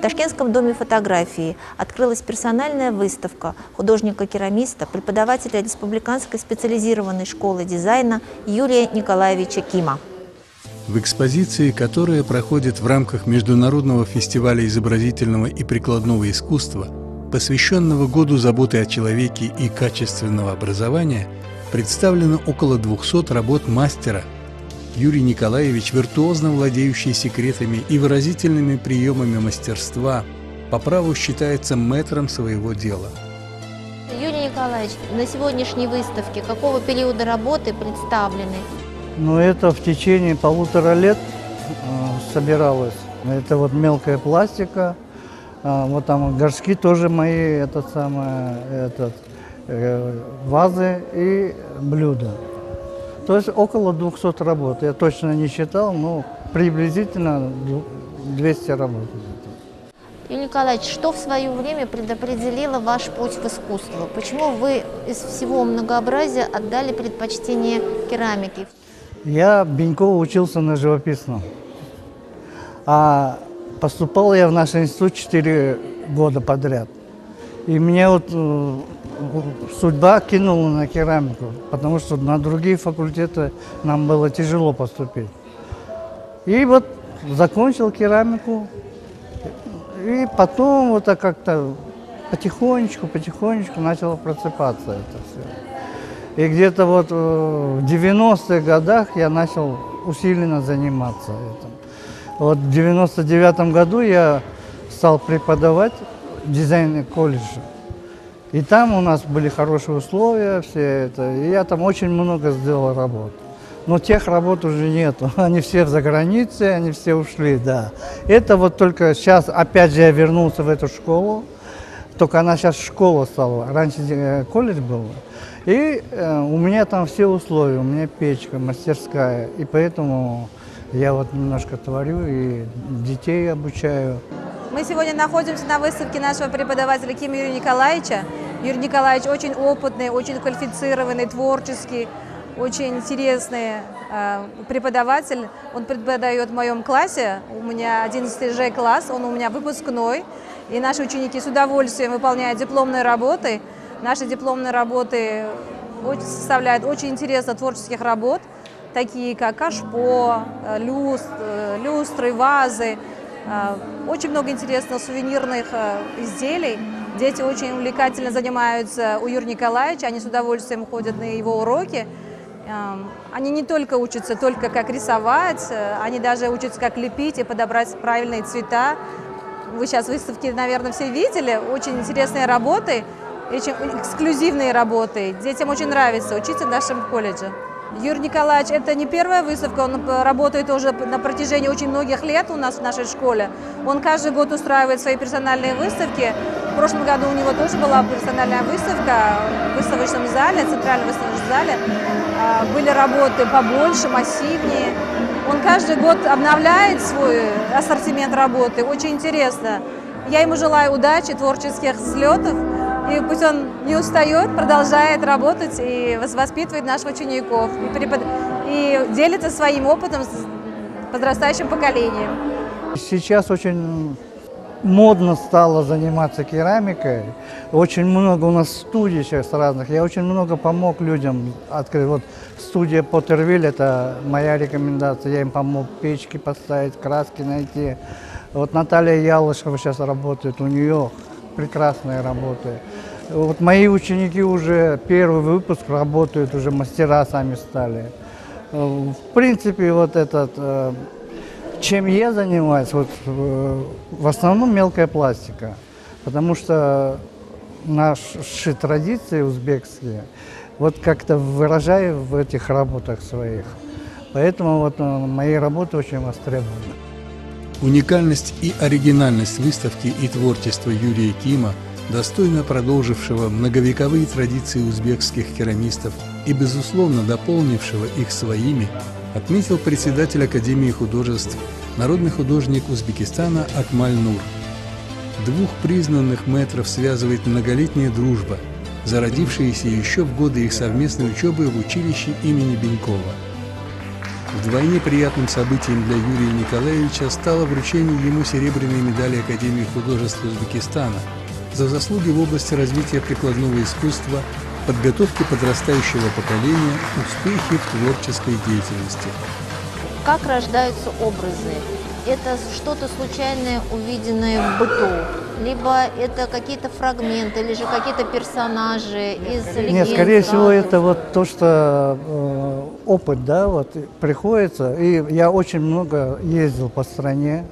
Ташкентском доме фотографии открылась персональная выставка художника-керамиста, преподавателя Республиканской специализированной школы дизайна Юрия Николаевича Кима. В экспозиции, которая проходит в рамках Международного фестиваля изобразительного и прикладного искусства, посвященного Году заботы о человеке и качественного образования, представлено около 200 работ мастера. Юрий Николаевич, виртуозно владеющий секретами и выразительными приемами мастерства, по праву считается мэтром своего дела. Юрий Николаевич, на сегодняшней выставке какого периода работы представлены? Ну, это в течение 1,5 лет собиралось. Это вот мелкая пластика. Вот там горшки тоже мои, вазы и блюда. То есть около 200 работ. Я точно не считал, но приблизительно 200 работ. Юрий Николаевич, что в свое время предопределило ваш путь в искусство? Почему вы из всего многообразия отдали предпочтение керамике? Я Бенькова учился на живописном. А поступал я в наш институт 4 года подряд. И мне вот судьба кинула на керамику, потому что на другие факультеты нам было тяжело поступить. И вот закончил керамику, и потом вот как-то потихонечку начало просыпаться это все. И где-то вот в 90-х годах я начал усиленно заниматься этим. Вот в 99-м году я стал преподавать в дизайне колледже. И там у нас были хорошие условия, все это. И я там очень много сделал работ. Но тех работ уже нету. Они все за границей, они все ушли, да. Это вот только сейчас, опять же, я вернулся в эту школу. Только она сейчас школа стала. Раньше колледж был. И у меня там все условия. У меня печка, мастерская. И поэтому я вот немножко творю и детей обучаю. Мы сегодня находимся на выставке нашего преподавателя Кима Юрия Николаевича. Юрий Николаевич очень опытный, очень квалифицированный, творческий, очень интересный преподаватель. Он преподает в моем классе, у меня 11 Ж класс, он у меня выпускной. И наши ученики с удовольствием выполняют дипломные работы. Наши дипломные работы составляют очень интересных творческих работ, такие как кашпо, люстры, вазы. Очень много интересных сувенирных изделий. Дети очень увлекательно занимаются у Юрия Николаевича, они с удовольствием ходят на его уроки. Они не только учатся как рисовать, они даже учатся, как лепить и подобрать правильные цвета. Вы сейчас выставки, наверное, все видели. Очень интересные работы, очень эксклюзивные работы. Детям очень нравится учиться в нашем колледже. Юрий Николаевич, это не первая выставка, он работает уже на протяжении очень многих лет у нас в нашей школе. Он каждый год устраивает свои персональные выставки. В прошлом году у него тоже была персональная выставка в выставочном зале, центральном выставочном зале. Были работы побольше, массивнее. Он каждый год обновляет свой ассортимент работы, очень интересно. Я ему желаю удачи, творческих взлетов. И пусть он не устает, продолжает работать и воспитывает наших учеников. И делится своим опытом с подрастающим поколением. Сейчас очень модно стало заниматься керамикой. Очень много у нас студий сейчас разных. Я очень много помог людям открыть. Вот студия Поттервиль, это моя рекомендация. Я им помог печки поставить, краски найти. Вот Наталья Ялышева сейчас работает, у нее прекрасные работы. Вот мои ученики уже первый выпуск работают, уже мастера сами стали. В принципе, вот чем я занимаюсь, вот, в основном мелкая пластика, потому что наши традиции узбекские вот как-то выражаю в этих работах своих. Поэтому вот мои работы очень востребованы. Уникальность и оригинальность выставки и творчества Юрия Кима, достойно продолжившего многовековые традиции узбекских керамистов и, безусловно, дополнившего их своими, отметил председатель Академии художеств, народный художник Узбекистана Акмаль Нур. Двух признанных мэтров связывает многолетняя дружба, зародившаяся еще в годы их совместной учебы в училище имени Бенькова. Вдвойне приятным событием для Юрия Николаевича стало вручение ему серебряной медали Академии художеств Узбекистана за заслуги в области развития прикладного искусства, подготовки подрастающего поколения, успехи в творческой деятельности. Как рождаются образы? Это что-то случайное, увиденное в быту? Либо это какие-то фрагменты, или же какие-то персонажи из легенд? Нет, скорее всего, сказок? это вот то, что опыт, да, вот приходится. И я очень много ездил по стране.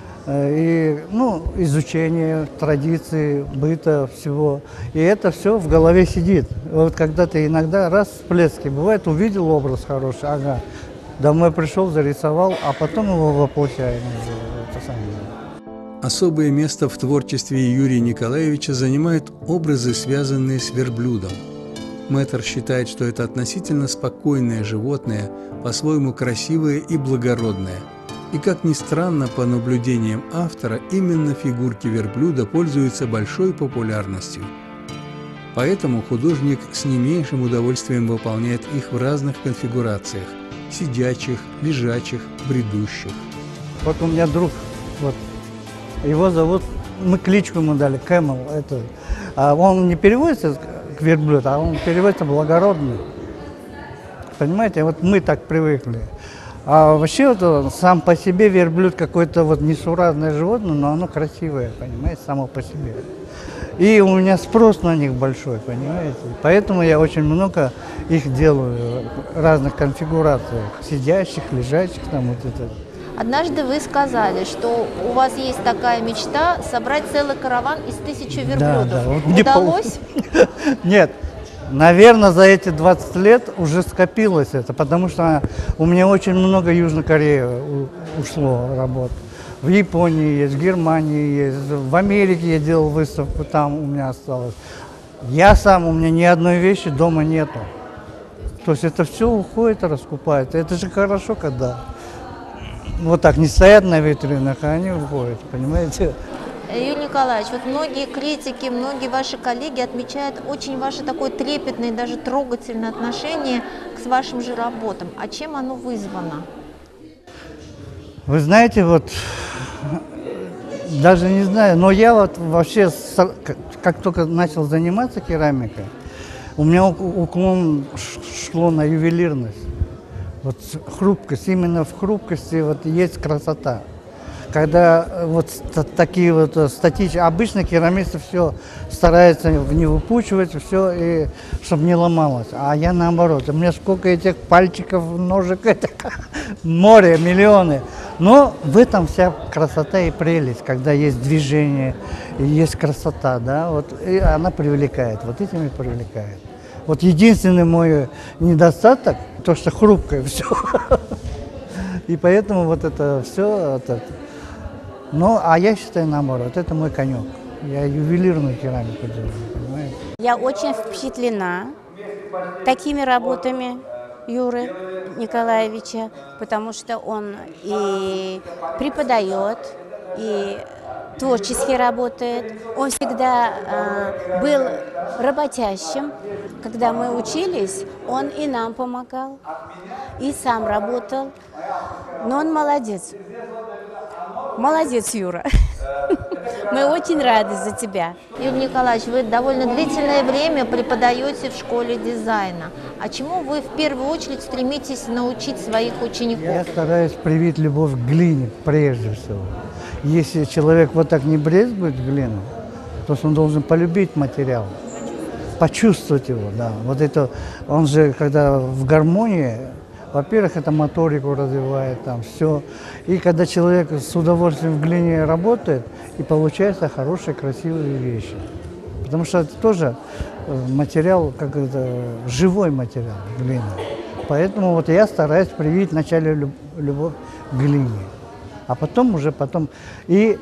И, ну, изучение традиций, быта, всего. И это все в голове сидит. Вот когда ты иногда раз всплески, бывает, увидел образ хороший, ага, домой пришел, зарисовал, а потом его воплощаем. Это самое. Особое место в творчестве Юрия Николаевича занимают образы, связанные с верблюдом. Мэтр считает, что это относительно спокойное животное, по-своему красивое и благородное. И, как ни странно, по наблюдениям автора, именно фигурки верблюда пользуются большой популярностью. Поэтому художник с не меньшим удовольствием выполняет их в разных конфигурациях – сидячих, лежачих, бредущих. Вот у меня друг, вот, его зовут, мы кличку ему дали, Кэмел. Это, а он не переводится к верблюду, а он переводится благородный. Понимаете, вот мы так привыкли. А вообще вот он, сам по себе верблюд какое-то вот несуразное животное, но оно красивое, понимаете, само по себе. И у меня спрос на них большой, понимаете. Поэтому я очень много их делаю в разных конфигурациях, сидящих, лежачих, там вот это. Однажды вы сказали, что у вас есть такая мечта собрать целый караван из 1000 верблюдов. Да, вот мне Удалось? Нет, наверное, за эти 20 лет уже скопилось это, потому что у меня очень много Южной Кореи ушло работ. В Японии есть, в Германии есть, в Америке я делал выставку, там у меня осталось. Я сам, у меня ни одной вещи дома нету. То есть это все уходит, раскупается. Это же хорошо, когда вот так не стоят на витринах, а они уходят, понимаете? Юрий Николаевич, вот многие критики, многие ваши коллеги отмечают очень ваше такое трепетное, даже трогательное отношение к вашим же работам. А чем оно вызвано? Вы знаете, вот, даже не знаю, но я вот вообще, как только начал заниматься керамикой, у меня уклон шло на ювелирность. Вот хрупкость, именно в хрупкости вот есть красота. Когда вот такие вот статичные, обычно керамисты все стараются не выпучивать, все, и чтобы не ломалось. А я наоборот, у меня сколько этих пальчиков, ножек, это море, миллионы. Но в этом вся красота и прелесть, когда есть движение, есть красота, да, вот, и она привлекает, вот этим и привлекает. Вот единственный мой недостаток, то, что хрупкое все. И поэтому вот это все. Ну, а я считаю наоборот, это мой конек. Я ювелирную керамику делаю, понимаете? Я очень впечатлена такими работами Юры Николаевича, потому что он и преподает, и творчески работает. Он всегда был работящим. Когда мы учились, он и нам помогал, и сам работал. Но он молодец. Молодец, Юра. Мы очень рады за тебя. Юрий Николаевич, вы довольно длительное время преподаете в школе дизайна. А чему вы в первую очередь стремитесь научить своих учеников? Я стараюсь привить любовь к глине прежде всего. Если человек вот так не брезгует глину, то он должен полюбить материал, почувствовать его, да. Вот это, он же, когда в гармонии, во-первых, это моторику развивает, там все. И когда человек с удовольствием в глине работает, и получаются хорошие, красивые вещи. Потому что это тоже материал, как это, живой материал, глина. Поэтому вот я стараюсь привить вначале любовь к глине. А потом уже И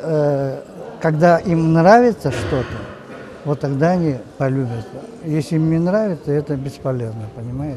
когда им нравится что-то, вот тогда они полюбят. Если им не нравится, это бесполезно, понимаете?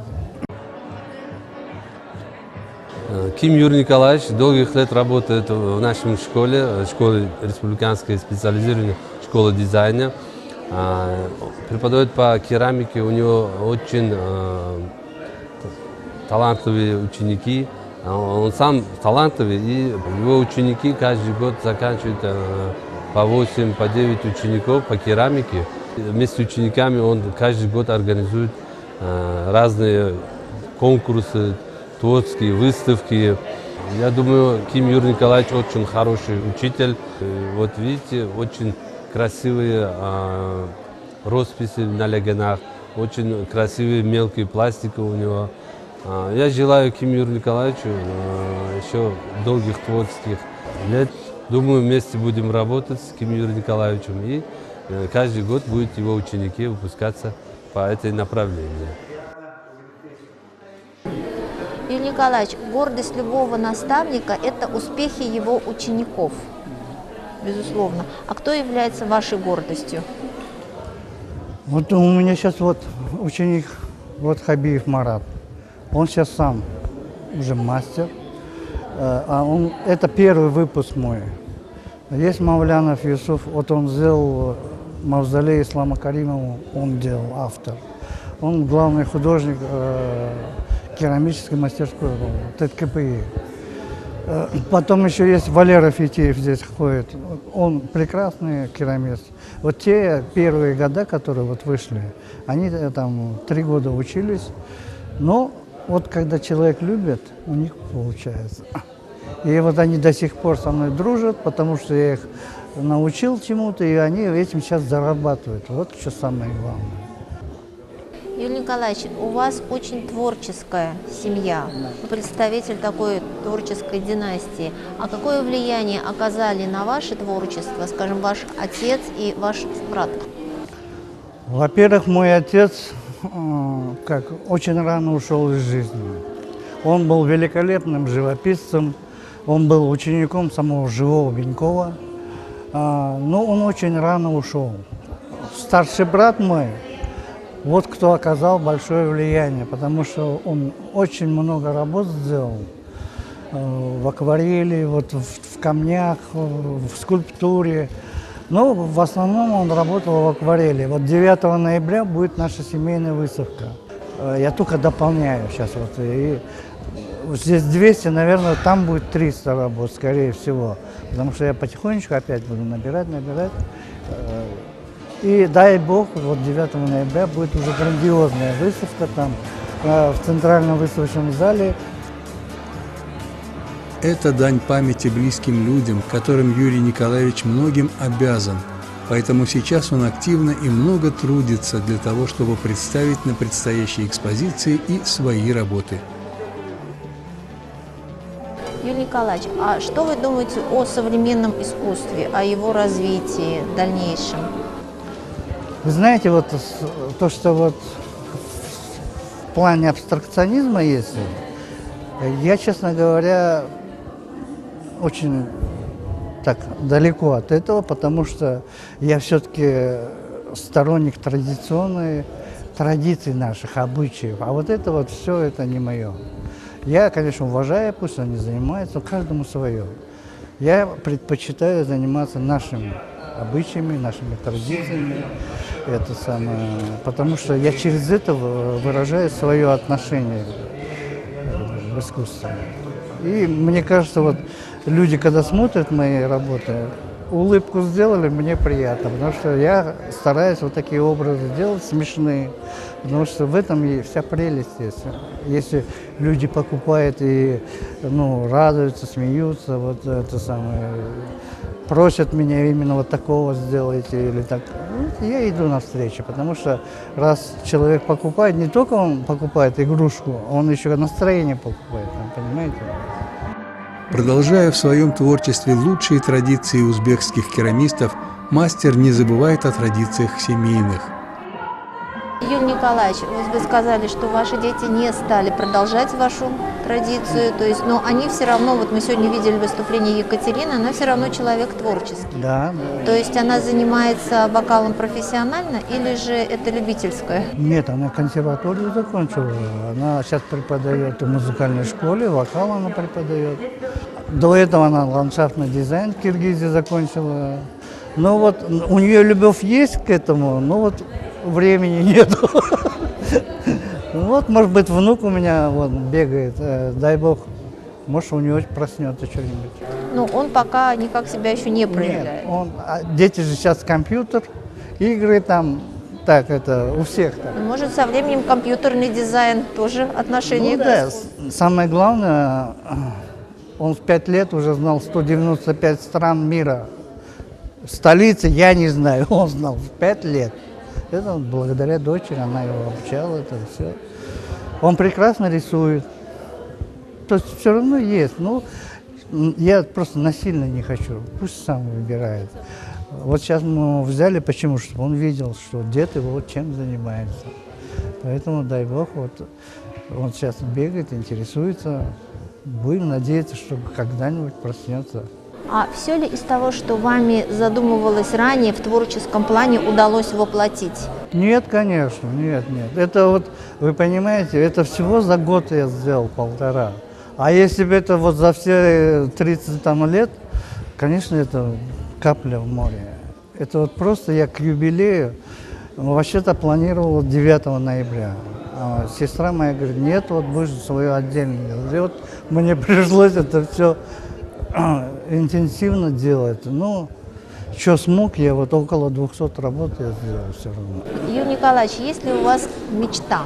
Ким Юрий Николаевич долгих лет работает в нашей школе республиканской специализированной школы дизайна. Преподает по керамике, у него очень талантливые ученики. Он сам талантливый, и его ученики каждый год заканчивают по 8, по 9 учеников по керамике. Вместе с учениками он каждый год организует разные конкурсы, творческие выставки. Я думаю, Ким Юрий Николаевич очень хороший учитель. Вот видите, очень красивые росписи на легенах, очень красивые мелкие пластики у него. Я желаю Ким Юрию Николаевичу еще долгих творческих лет. Думаю, вместе будем работать с Ким Юрием Николаевичем, и каждый год будут его ученики выпускаться по этой направлению. Юрий Николаевич, гордость любого наставника – это успехи его учеников, безусловно. А кто является вашей гордостью? Вот у меня сейчас вот ученик, вот Хабиев Марат. Он сейчас сам уже мастер. Это первый выпуск мой. Есть Мавлянов Юсуф, вот он сделал мавзолей Ислама Каримову, он делал, автор. Он главный художник керамической мастерской ТКПИ. Потом еще есть Валера Фетеев здесь ходит. Он прекрасный керамист. Вот те первые года, которые вот вышли, они там 3 года учились. Но вот когда человек любит, у них получается. И вот они до сих пор со мной дружат, потому что я их научил чему-то, и они этим сейчас зарабатывают. Вот что самое главное. Юрий Николаевич, у вас очень творческая семья, вы представитель такой творческой династии. А какое влияние оказали на ваше творчество, скажем, ваш отец и ваш брат? Во-первых, мой отец очень рано ушел из жизни. Он был великолепным живописцем, он был учеником самого живого Бенькова, но он очень рано ушел. Старший брат мой, вот кто оказал большое влияние, потому что он очень много работ сделал в акварели, вот в камнях, в скульптуре. Но в основном он работал в акварели. Вот 9 ноября будет наша семейная выставка. Я только дополняю сейчас. Вот, и здесь 200, наверное, там будет 300 работ, скорее всего. Потому что я потихонечку опять буду набирать. И дай бог, вот 9 ноября будет уже грандиозная выставка там в Центральном выставочном зале. Это дань памяти близким людям, которым Юрий Николаевич многим обязан. Поэтому сейчас он активно и много трудится для того, чтобы представить на предстоящей экспозиции и свои работы. Юрий Николаевич, а что вы думаете о современном искусстве, о его развитии дальнейшем? Вы знаете, вот то, что вот в плане абстракционизма есть, я, честно говоря, очень так далеко от этого, потому что я все-таки сторонник традиций наших, обычаев. А вот это вот все, это не мое. Я, конечно, уважаю, пусть они занимаются, каждому свое. Я предпочитаю заниматься нашими обычаями, нашими традициями, это самое, потому что я через это выражаю свое отношение в искусстве. И мне кажется, вот люди, когда смотрят мои работы, улыбку сделали, мне приятно, потому что я стараюсь вот такие образы делать, смешные, потому что в этом и вся прелесть есть. Если люди покупают и радуются, смеются, вот это самое, просят меня именно вот такого сделайте или так, я иду навстречу, потому что раз человек покупает, не только он покупает игрушку, он еще настроение покупает, понимаете? Продолжая в своем творчестве лучшие традиции узбекских керамистов, мастер не забывает о традициях семейных. Юрий Николаевич, вы сказали, что ваши дети не стали продолжать вашу традицию, то есть, но они все равно, вот мы сегодня видели выступление Екатерины, она все равно человек творческий. Да. То есть она занимается вокалом профессионально или же это любительское? Нет, она консерваторию закончила. Она сейчас преподает в музыкальной школе, вокал она преподает. До этого она ландшафтный дизайн в Киргизии закончила. Но вот у нее любовь есть к этому, но вот времени нету. Вот, может быть, внук у меня вот бегает, дай бог, может, у него проснется что-нибудь. Ну, он пока никак себя еще не проявляет. Нет, дети же сейчас компьютер, игры там, так это у всех так. Может, со временем компьютерный дизайн тоже отношение Ну даст? да, самое главное, он в 5 лет уже знал 195 стран мира. Столицы я не знаю, он знал в 5 лет. Это благодаря дочери, она его обучала, это все. Он прекрасно рисует. То есть все равно есть. Ну, я просто насильно не хочу. Пусть сам выбирает. Вот сейчас мы взяли, почему? Чтобы он видел, что дед его чем занимается. Поэтому, дай бог, вот он сейчас бегает, интересуется. Будем надеяться, что когда-нибудь проснется. А все ли из того, что вами задумывалось ранее в творческом плане, удалось воплотить? Нет, конечно, нет. Это вот, вы понимаете, это всего за год я сделал, 1,5. А если бы это вот за все 30 там лет, конечно, это капля в море. Это вот просто я к юбилею, вообще-то планировал 9 ноября. А сестра моя говорит, нет, вот будешь свое отдельное. И вот мне пришлось это все интенсивно делать. Ну, что смог, я вот около 200 работ я сделал все равно. Юрий Николаевич, есть ли у вас мечта?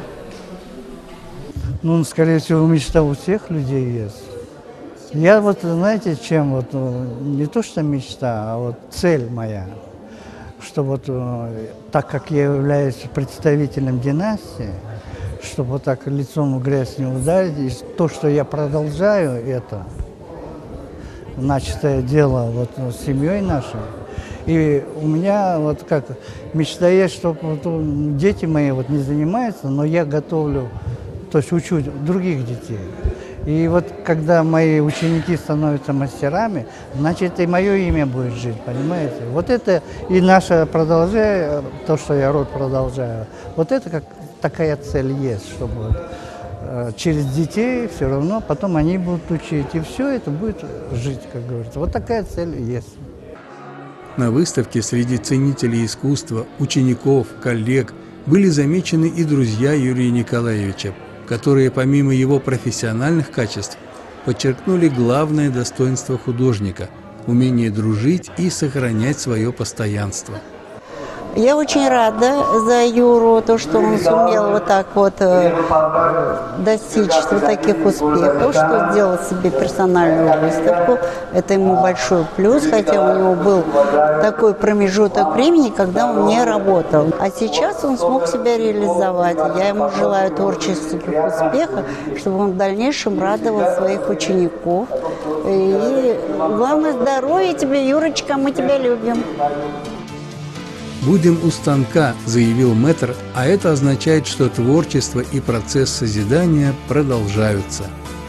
Ну, скорее всего, мечта у всех людей есть. Я вот, знаете, чем вот, не то что мечта, а вот цель моя, что вот так как я являюсь представителем династии, чтобы вот так лицом в грязь не ударить, и то, что я продолжаю это, начатое дело вот с семьей нашей, и у меня вот как мечта есть, чтобы вот, дети мои вот не занимаются, но я готовлю, то есть учу других детей. И вот когда мои ученики становятся мастерами, значит и мое имя будет жить, понимаете? Вот это и наше продолжение, то, что я род продолжаю, вот это как такая цель есть, чтобы вот, через детей все равно потом они будут учить, и все это будет жить, как говорится. Вот такая цель есть. На выставке среди ценителей искусства, учеников, коллег были замечены и друзья Юрия Николаевича, которые помимо его профессиональных качеств подчеркнули главное достоинство художника – умение дружить и сохранять свое постоянство. Я очень рада за Юру, то, что он сумел вот так вот достичь вот таких успехов, что сделал себе персональную выставку. Это ему большой плюс, хотя у него был такой промежуток времени, когда он не работал. А сейчас он смог себя реализовать. Я ему желаю творческих успехов, чтобы он в дальнейшем радовал своих учеников. И главное, здоровья тебе, Юрочка, мы тебя любим. «Будем у станка», – заявил мэтр, а это означает, что творчество и процесс созидания продолжаются.